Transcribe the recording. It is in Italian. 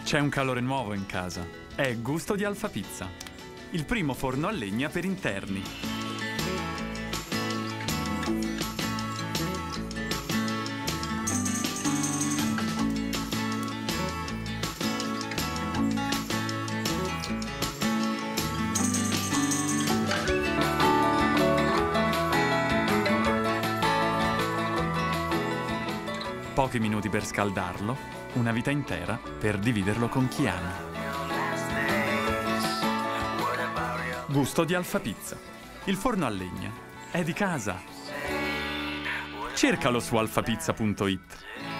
C'è un calore nuovo in casa. È Gusto di Alfa Pizza. Il primo forno a legna per interni. Pochi minuti per scaldarlo, una vita intera per dividerlo con chi ami. Gusto di Alfa Pizza. Il forno a legna è di casa. Cercalo su alfapizza.it.